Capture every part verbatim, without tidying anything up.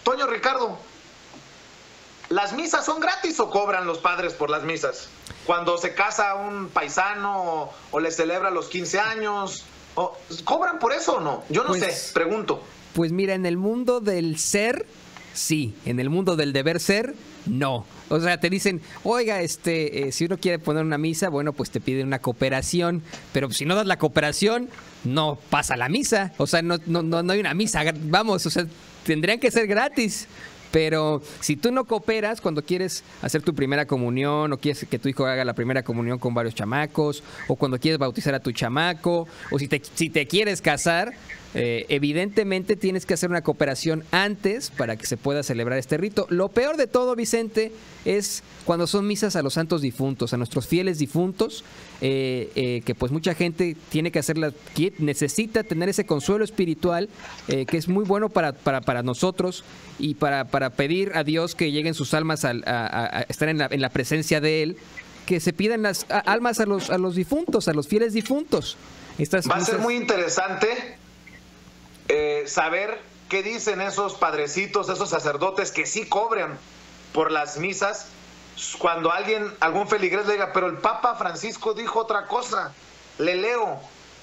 Toño, Ricardo, ¿las misas son gratis o cobran los padres por las misas? Cuando se casa un paisano o, o le celebra los quince años, o, ¿cobran por eso o no? Yo no pues, sé, pregunto. Pues mira, en el mundo del ser, sí. En el mundo del deber ser, no. O sea, te dicen, oiga, este, eh, si uno quiere poner una misa, bueno, pues te piden una cooperación, pero si no das la cooperación, no pasa la misa. O sea, no, no, no, no hay una misa, vamos, o sea, tendrían que ser gratis. Pero si tú no cooperas cuando quieres hacer tu primera comunión o quieres que tu hijo haga la primera comunión con varios chamacos o cuando quieres bautizar a tu chamaco o si te, si te quieres casar, eh, evidentemente tienes que hacer una cooperación antes para que se pueda celebrar este rito. Lo peor de todo, Vicente, es cuando son misas a los santos difuntos, a nuestros fieles difuntos, eh, eh, que pues mucha gente tiene que hacerla, necesita tener ese consuelo espiritual eh, que es muy bueno para, para, para nosotros y para, para pedir a Dios que lleguen sus almas a, a, a estar en la, en la presencia de Él, que se pidan las a, almas a los, a los difuntos, a los fieles difuntos. Estas Va misas... a ser muy interesante eh, saber qué dicen esos padrecitos, esos sacerdotes que sí cobran por las misas, cuando alguien, algún feligrés le diga, pero el Papa Francisco dijo otra cosa. Le leo,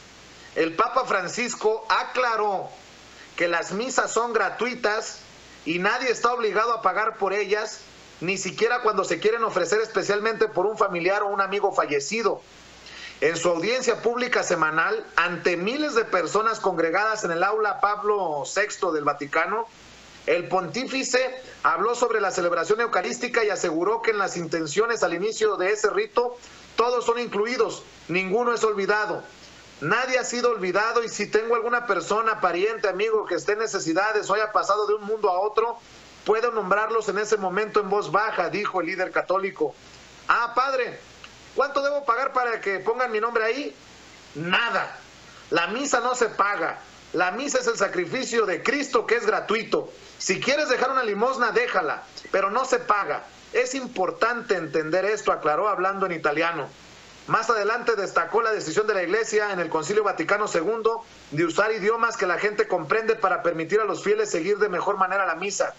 el Papa Francisco aclaró que las misas son gratuitas y nadie está obligado a pagar por ellas, ni siquiera cuando se quieren ofrecer especialmente por un familiar o un amigo fallecido. En su audiencia pública semanal, ante miles de personas congregadas en el aula Pablo sexto del Vaticano, el pontífice habló sobre la celebración eucarística y aseguró que en las intenciones al inicio de ese rito, todos son incluidos, ninguno es olvidado. Nadie ha sido olvidado y si tengo alguna persona, pariente, amigo que esté en necesidades o haya pasado de un mundo a otro, puedo nombrarlos en ese momento en voz baja, dijo el líder católico. Ah, padre, ¿cuánto debo pagar para que pongan mi nombre ahí? Nada. La misa no se paga. La misa es el sacrificio de Cristo que es gratuito. Si quieres dejar una limosna, déjala, pero no se paga. Es importante entender esto, aclaró hablando en italiano. Más adelante destacó la decisión de la Iglesia en el Concilio Vaticano segundo de usar idiomas que la gente comprende para permitir a los fieles seguir de mejor manera la misa.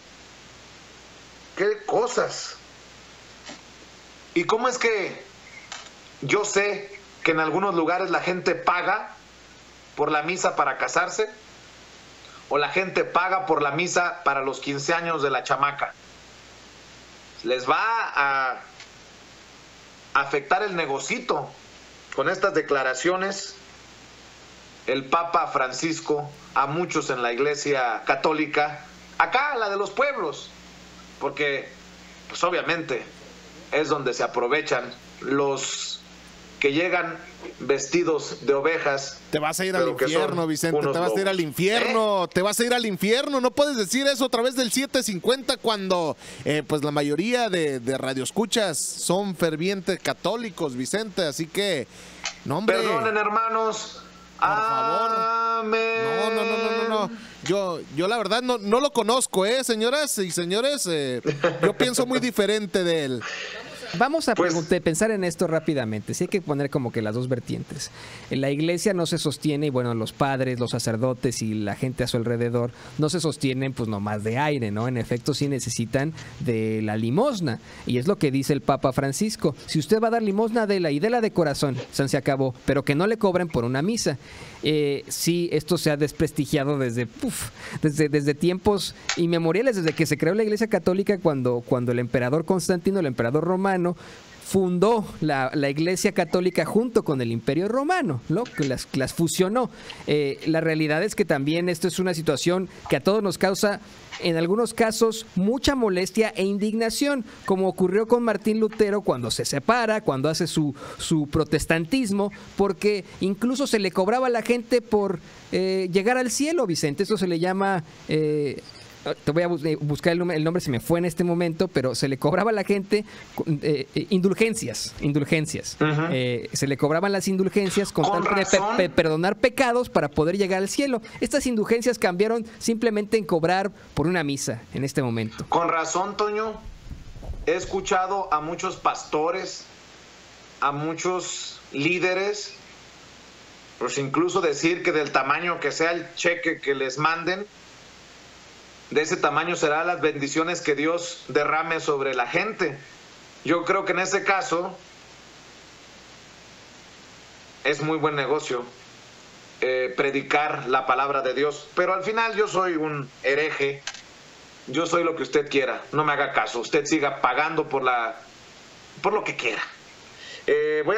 ¡Qué cosas! ¿Y cómo es que yo sé que en algunos lugares la gente paga por la misa para casarse? ¿O la gente paga por la misa para los quince años de la chamaca? Les va a afectar el negocito con estas declaraciones el Papa Francisco a muchos en la Iglesia Católica, acá la de los pueblos, porque pues obviamente es donde se aprovechan los que llegan vestidos de ovejas. Te vas a ir al infierno, Vicente, te vas a ir al infierno, ¿Eh? te vas a ir al infierno, no puedes decir eso a través del siete cincuenta cuando eh, pues la mayoría de, de radioescuchas son fervientes católicos, Vicente, así que, no hombre. Perdonen, hermanos, por favor. Amén. No, no, no, no, no, no. Yo, yo la verdad no, no lo conozco, ¿eh, señoras y señores? Eh, yo pienso muy diferente de él. Vamos a pues, pensar en esto rápidamente. Sí hay que poner como que las dos vertientes. En la iglesia no se sostiene, y bueno, los padres, los sacerdotes y la gente a su alrededor no se sostienen pues nomás de aire, ¿no? En efecto sí necesitan de la limosna. Y es lo que dice el Papa Francisco. Si usted va a dar limosna, dela y dela de corazón, San se acabó, pero que no le cobren por una misa. Eh, sí, esto se ha desprestigiado desde, uf, desde, desde tiempos inmemoriales, desde que se creó la Iglesia Católica, cuando, cuando el emperador Constantino, el emperador romano, fundó la, la Iglesia Católica junto con el Imperio Romano, ¿no? Que las, las fusionó. Eh, la realidad es que también esto es una situación que a todos nos causa, en algunos casos, mucha molestia e indignación, como ocurrió con Martín Lutero cuando se separa, cuando hace su, su protestantismo, porque incluso se le cobraba a la gente por eh, llegar al cielo, Vicente. Eso se le llama... Eh, te voy a buscar el nombre, el nombre se me fue en este momento, pero se le cobraba a la gente eh, eh, indulgencias, indulgencias. Uh-huh. eh, se le cobraban las indulgencias con, con tal de pe pe perdonar pecados para poder llegar al cielo. Estas indulgencias cambiaron simplemente en cobrar por una misa en este momento. Con razón, Toño, he escuchado a muchos pastores, a muchos líderes, pues incluso decir que del tamaño que sea el cheque que les manden, de ese tamaño serán las bendiciones que Dios derrame sobre la gente. Yo creo que en ese caso es muy buen negocio eh, predicar la palabra de Dios, pero al final yo soy un hereje, yo soy lo que usted quiera, no me haga caso, usted siga pagando por la por lo que quiera. Eh, voy a